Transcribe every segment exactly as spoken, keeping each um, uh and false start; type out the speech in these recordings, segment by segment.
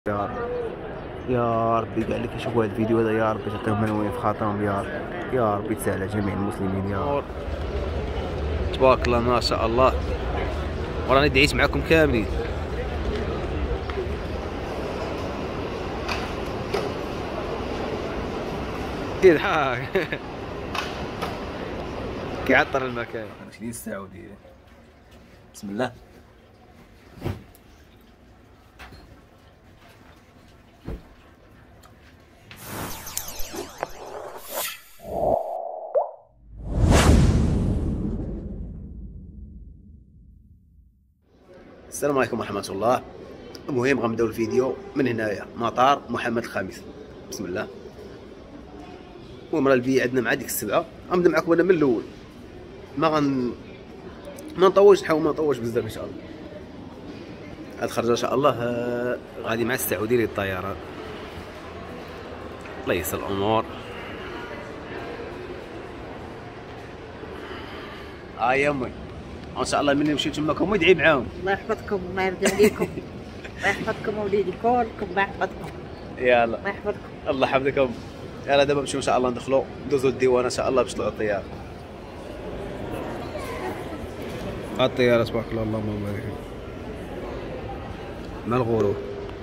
يا رب يا ربي كاع اللي كيشوفوا هذا الفيديو هذا يا ربي تعطيهم منوين في خاطرهم يا رب يا ربي تسهل على جميع المسلمين يا رب. تبارك الله ما شاء الله، وراني دعيت معكم كاملين. كيضحك كيعطر المكان. عشرين ساعة ودير. بسم الله. السلام عليكم ورحمة الله. المهم غنبداو الفيديو من هنايا، مطار محمد الخامس. بسم الله. المهم راه البي عندنا مع ديك السبعة، غنبدا معكم انا من الاول، ما غن ما نطولش، نحاول ما نطولش بزاف ان شاء الله. هاد الخرجة ان شاء الله آه... غادي مع السعودية للطيران. الله ييسر الامور. ها يا امي ان شاء الله ملي نمشيو تماكم ادعي معاهم. الله يحفظكم الله يرضي عليكم. الله يحفظكم وليدي كلكم، الله يحفظكم. يلا الله يحفظكم. الله يحفظكم. يلا دابا نمشيو ان شاء الله ندخلو ندوزو الديوان ان شاء الله باش نطلعو الطياره. الطياره تبارك الله اللهم بارك مع الغروب.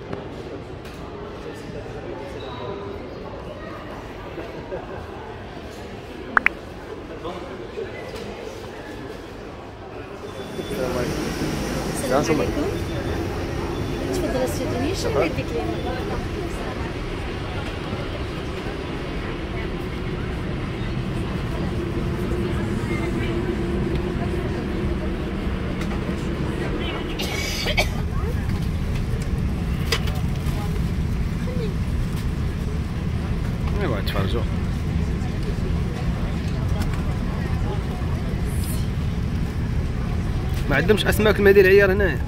السلام عليكم. تفضل استاذني شنو يديك لي؟ ايوا تفرجوا. ما عندهمش اسماك المدينة العيار هنايا.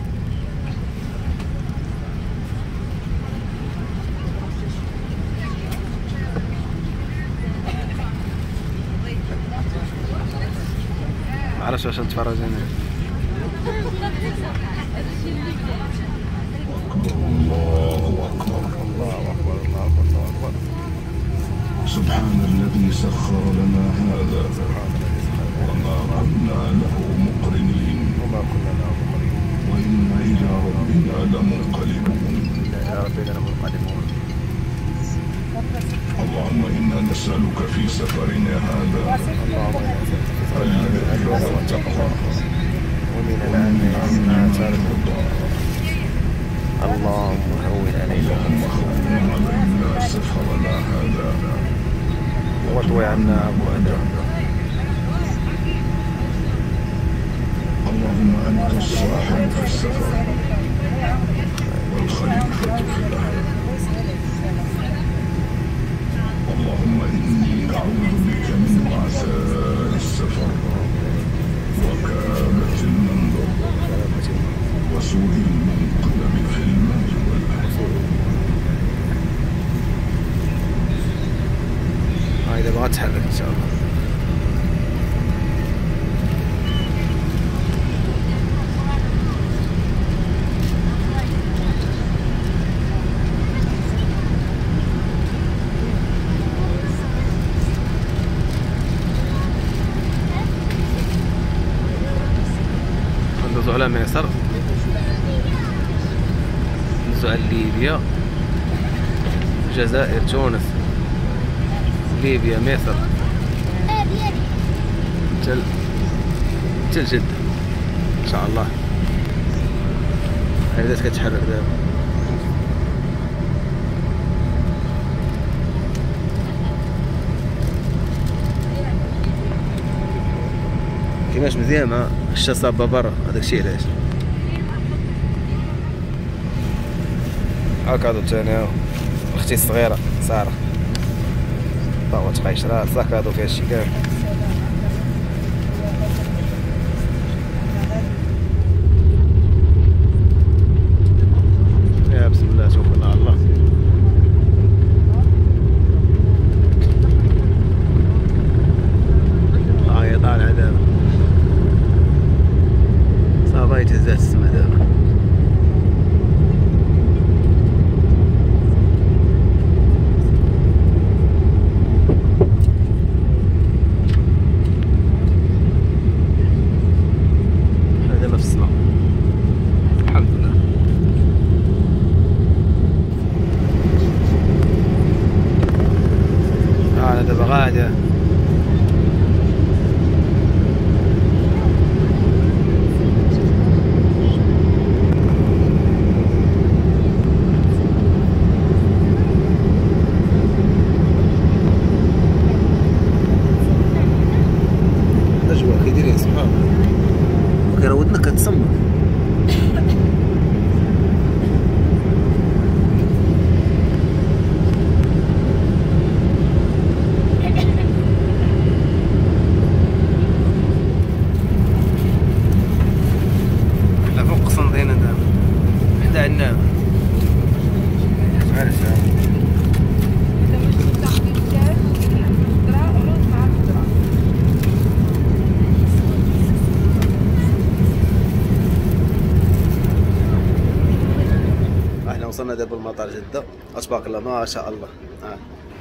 ما عرفتش واش نتفرج هنا. الله اكبر الله اكبر الله اكبر الله اكبر. سبحان الذي سخر لنا هذا وما كنا له مقرنين وما كنا له مقرنين وإنا إلى ربنا لمنقلبون. إلى ربنا لمنقلبون. اللهم إنا نسألك في سفرنا هذا الذي هو التقوى ومن الأمن ما ترضى. اللهم هون علينا اللهم هون علينا سفرنا هذا واطوي عنا أبوابنا. اللهم أنت الصاحب في السفر والخليفة في الأهل. اللهم إني أعوذ بك من وعثاء السفر وكآبة المنظر وسوء المنقلب في المال والأهل. هاي إذا بغات تحرك إن شاء الله. ندوزو على مصر، ندوزو على ليبيا، الجزائر، تونس، ليبيا، مصر، تل تل جدة ان شاء الله. هاي بدات كتحرك دابا. كيماش مزيان مع الشا صابة برا، هذاك الشيء علاش. هاك هادو الثاني هاو اختي الصغيرة سارة طاوة قيشرة صاك هادو فيها الشي كامل. يا بسم الله توكلنا على الله. هاي طالعة دابا صافا يتهزات السما دابا. مزيان. اجواء كي دايرين سبحان الله، وكي راه ودنا كتصمت. حنا فوق قسنطينة دابا حدا عناب. غير ساعة احنا وصلنا دابا لمطار جدة. تبارك الله ما شاء الله. آه.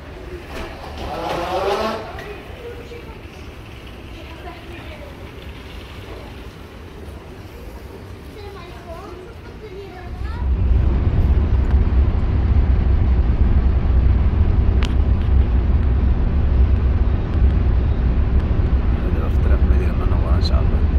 دابا في الطريق المدينة المنورة ان شاء الله.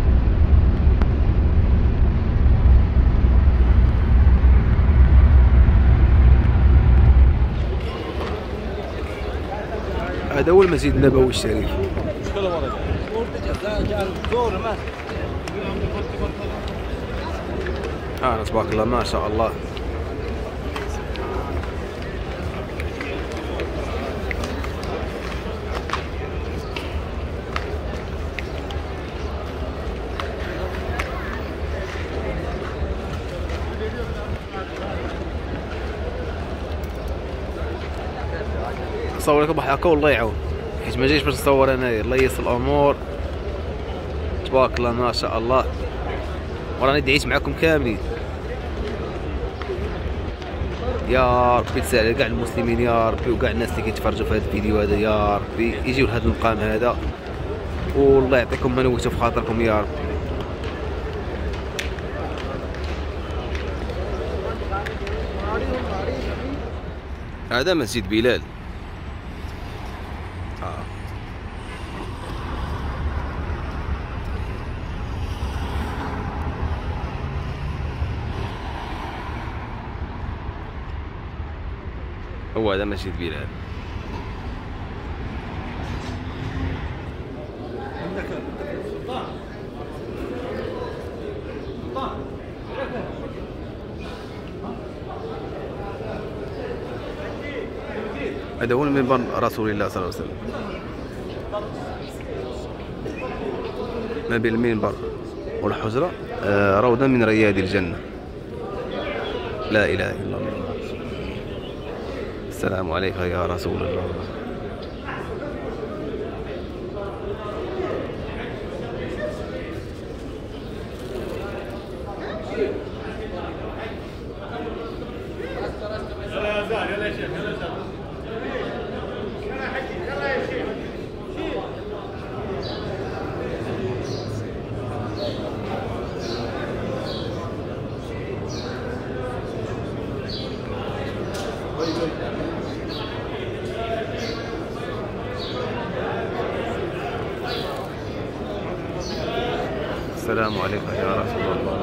هذا هو المسجد النبوي الشريف. اه تبارك الله ما شاء الله. نصور لكم واحد هكا والله يعاون، حيت ما جايش باش نصور انايا. الله ييسر الامور. تبارك الله ما شاء الله. وراني دعيت معكم كاملين يا ربي تسهل على كاع المسلمين يا ربي، وكاع الناس اللي كيتفرجوا في هذا الفيديو هذا يا ربي يجيو لهذا المقام هذا، والله يعطيكم ما نويتو في خاطركم يا رب. هذا مسجد بلال. آه. هو هذا مسجد بلال. هذا هو المنبر رسول الله صلى الله عليه وسلم، ما بين المنبر والحجرة آه روضة من رياض الجنة. لا إله إلا الله. السلام عليك يا رسول الله. السلام عليك يا رسول الله.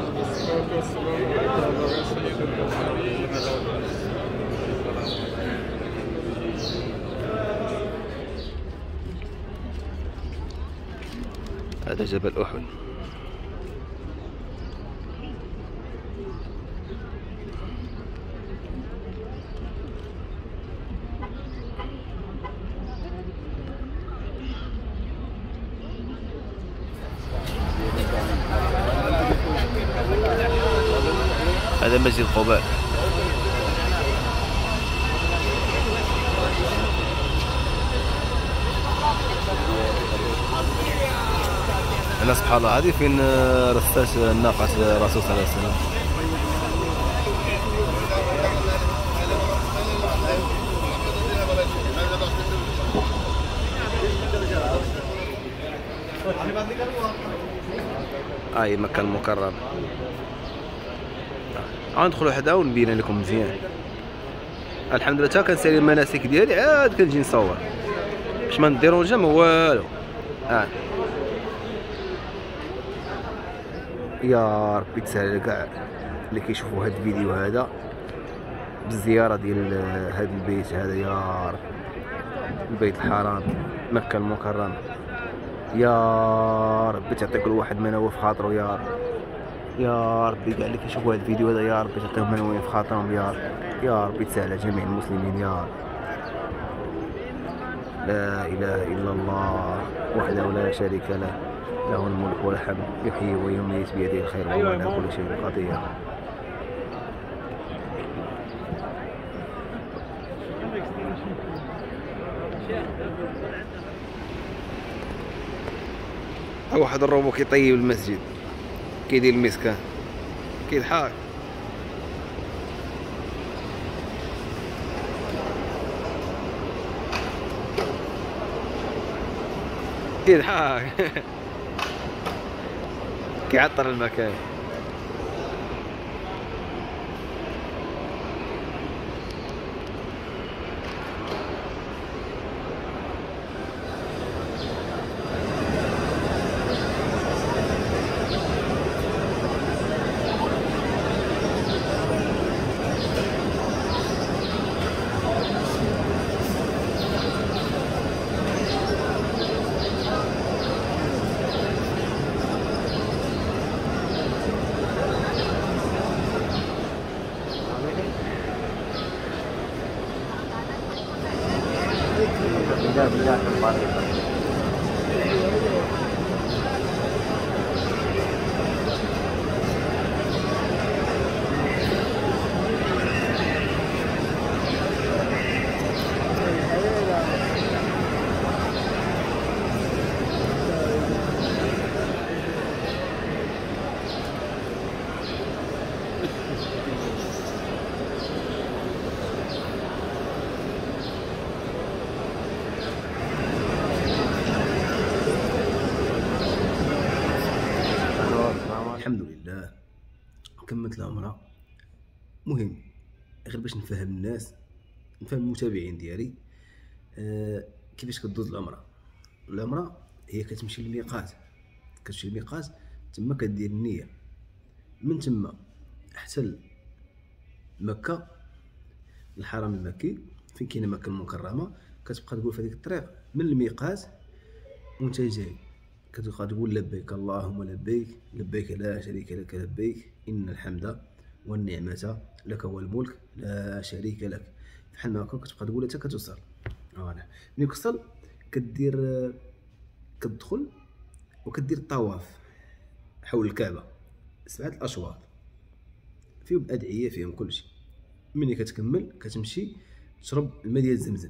هذا جبل أحد. هذا مسجد قباء. أنا سبحان الله هذه فين رصاص ناقة الرسول صلى الله عليه وسلم. هاي مكة المكرمة. غندخلوا حدا ونبين لكم مزيان. الحمد لله تا كنسالي المناسك ديالي عاد كنجي نصور. باش ما نديرونجا ما والو. اه يا ربي تسهل كاع اللي كيشوفوا هاد الفيديو هذا بالزياره ديال هاد البيت هذا، يا رب البيت الحرام مكه المكرمه، يا ربي تعطي كل واحد منوي في خاطرو، يا رب يا ربي كاع اللي كيشوفوا هاد الفيديو هذا يا ربي تعطيهم منوي في خاطرهم، يا رب يا ربي تسهل على جميع المسلمين، يا رب. لا اله الا الله وحده لا شريك له، له الملك والحمد يحيي ويميت بيده الخير وهو على كل شيء قدير. واحد الروبو كيطيب المسجد كيدير المسكان كيضحك كيضحك كيعطر المكان. الحمد لله كملت العمره. مهم غير باش نفهم الناس، نفهم المتابعين ديالي آه كيفاش كدوز العمره. العمره هي كتمشي للميقات، كتمشي للميقات تما كدير النيه، من تما حتى مكه الحرم المكي فين كاينه مكه المكرمه، كتبقى تقول في هذيك الطريق من الميقات وانت جاي كتبقى تقول لبيك اللهم لبيك لبيك لا شريك لك لبيك ان الحمد والنعمه لك والملك لا شريك لك. بحال ما هكا كتبقى تقول حتى كتوصل. فوالا ملي كتوصل كدير كتدخل وكدير الطواف حول الكعبه سبعه الاشواط فيهم ادعيه فيهم كلشي. ملي كتكمل كتمشي تشرب الماء ديال زمزم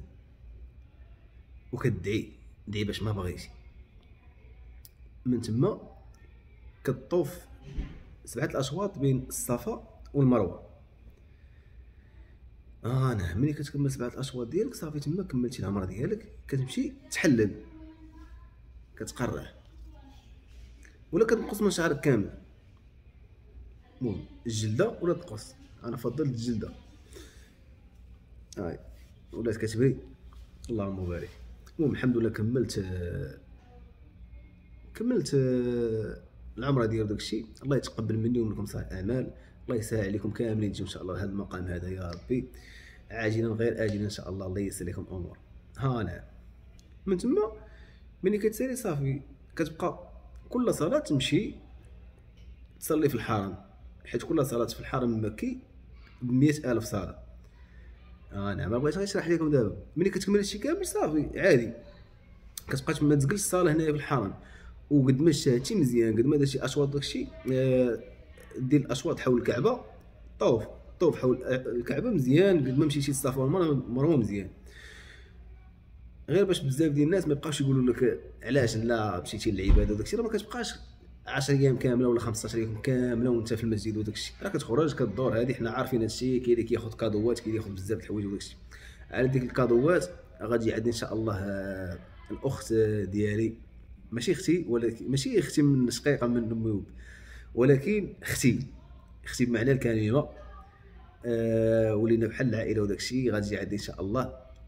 وكتدعي دعي باش ما بغيتي. من تما كتطوف سبعه الاشواط بين الصفا والمروه. اه انا ملي كتكمل سبعه الاشواط ديالك صافي تما كملتي العمره ديالك. كتمشي تحلل كتقرع ولا كتنقص من شعرك كامل، المهم الجلده ولا تنقص. انا فضلت الجلده هاي ولات كتبري اللهم بارك. المهم الحمد لله كملت كملت العمره ديال داكشي. الله يتقبل مني ومنكم صالح الاعمال، الله يسهل عليكم كاملين تجيو ان شاء الله لهذا المقام هذا يا ربي عاجلا غير اجلا ان شاء الله. الله ييسر لكم الامور. ها انا من تما ملي كتسالي صافي كتبقى كل صلاه تمشي تصلي في الحرم، حيت كل صلاه في الحرم المكي بمئة ألف صلاه. انا ما بغيتش غير نشرح لكم دابا. ملي كتكمل هادشي كامل صافي عادي كتبقى تما تجلس الصلاه هنايا في الحرم، وقد ما شاتي مزيان قد ما درتي اشواط داكشي آه دير الاشواط حول الكعبه. طوف طوف حول الكعبه مزيان قد ما مشيتي الصفا والمروه مزيان. غير باش بزاف ديال الناس ما يبقاوش يقولوا لك علاش لا مشيتي للعباده وداكشي، راه ما كتبقاش عشرة ايام كامله ولا خمسطاش ايام كامله وانت في المسجد وداكشي. راه كتخرج كدور هذه حنا عارفين هادشي. كاين اللي كياخذ كادوات، كاين اللي ياخذ بزاف د الحوايج وداكشي. على ديك الكادوات غادي عندي ان شاء الله آه الاخت ديالي، ماشي اختي ولكن ماشي اختي من شقيقه من امي، ولكن اختي اختي بمعنى الكلمه. آه ولينا بحال العائله وداكشي. غادي عندي ان شاء الله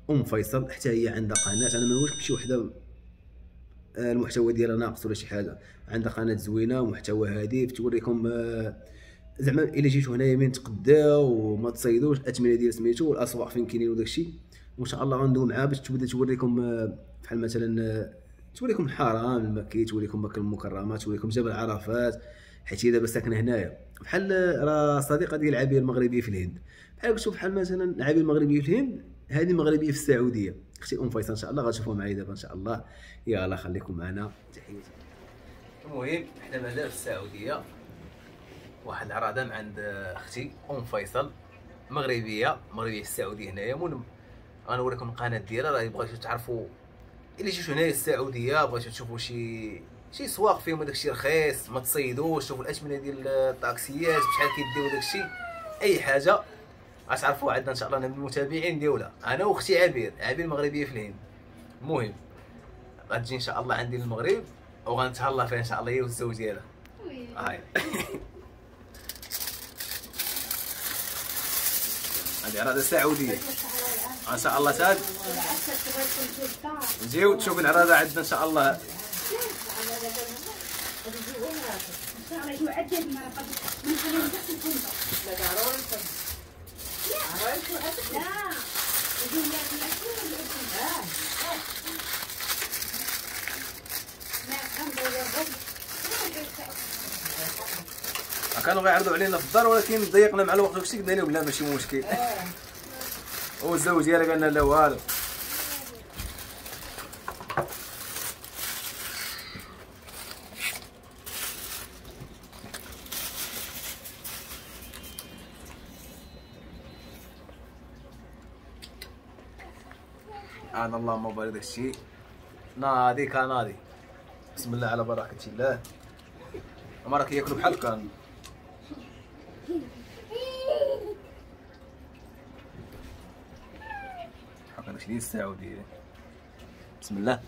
ام فيصل حتى هي عندها قناه، انا ما نقولش شي وحده المحتوى ديالها ناقص ولا شي حاجه، عندها قناه زوينه محتوى هادف توريكم زعما الا جيتو هنايا من تقداو وما تصيدوش الاثمنه ديال سميتو والاسواق فين كاينين وداكشي، وان شاء الله غندوي معاها باش تبدا توريكم بحال مثلا توريكم الحرم المكي، توريكم مكه المكرمه، توريكم جبل عرفات، حيت هي دابا ساكنه هنايا بحال راه صديقه ديال العبير المغربيه في الهند، بحال قلتو بحال مثلا العبير المغربيه في الهند هذه مغربيه في السعوديه. اختي ام فيصل ان شاء الله غتشوفوها معايا دابا ان شاء الله. يلاه خليكم معنا، تحياتي. المهم حنا مازال في السعوديه، واحد العراضه من عند اختي ام فيصل مغربيه مغربيه في السعوديه هنايا. المهم غنوريكم القناه ديالها، راه بغيتو تعرفوا الا جيتو هنايا السعوديه بغيتو تشوفوا شي شي سواق فيهم داكشي رخيص ما تصيدوش، شوفوا الاثمنه ديال الطاكسيات بشحال كيديو داكشي، اي حاجه غتعرفوها عندنا ان شاء الله من المتابعين ديالها، انا واختي عبير عبير مغربيه في الهند. المهم غتجي ان شاء الله عندي للمغرب وغنتهلا فيها ان شاء الله هي والزوج ديالها. هاي هذه عراضه سعوديه ان شاء الله تاد نجيو تشوفوا العراضه عندنا ان شاء الله. كانوا غيعرضوا علينا في الدار ولكن ضيقنا مع الوقت وداكشي قلنا لهم لا ماشي مشكل. والزوج ديالها قالنا لا والو. انا اللهم بارك داكشي ناضي كناضي. بسم الله على بركه الله. هما راه كياكلوا بحال كان. حقا داكشي ديال السعوديه. بسم الله.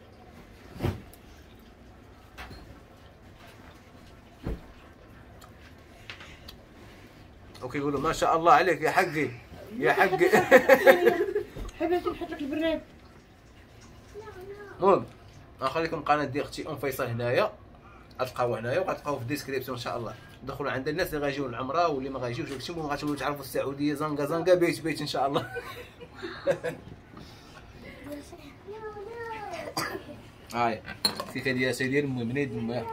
وكيقولوا ما شاء الله عليك يا حقي يا حقي. حبيبتي نحط لك البراد. المهم غنخليكم القناه ديال اختي ام فيصل هنايا، غتلقاوها هنايا وغتلقاوها في الديسكريبسيون ان شاء الله. دخلوا عند الناس اللي غيجيو العمره واللي ما غيجيوش داكشي، المهم غتولوا تعرفوا السعوديه زنقه زنقه بيت بيت ان شاء الله. هاي الكيكه ديال سيدي المؤمنين المهم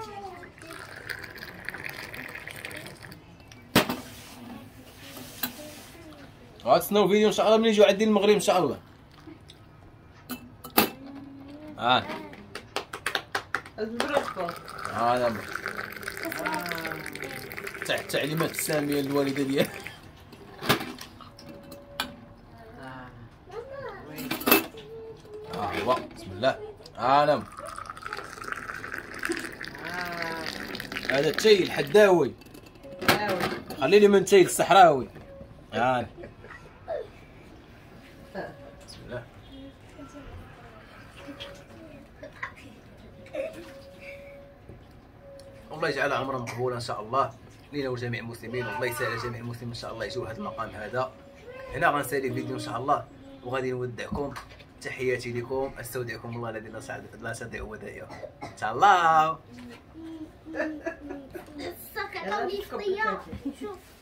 غتسناو فيديو ان شاء الله ملي يجيو عندي المغرب ان شاء الله. ها هذا تحت التعليمات الساميه للوالده ديالي. ها هو بسم الله. ها هذا التاي الحداوي، خلي لي من التاي الصحراوي. ها بسم الله. الله يجعلها عمره مقبوله ان شاء الله لينا وجميع المسلمين، والله يسهل جميع المسلمين ان شاء الله يجوا لهذا المقام هذا. هنا غنسالي الفيديو ان شاء الله وغادي نودعكم. تحياتي لكم، استودعكم الله الذي لا تضيع ودائعه. تهلاو. السكر طولي شويه شوف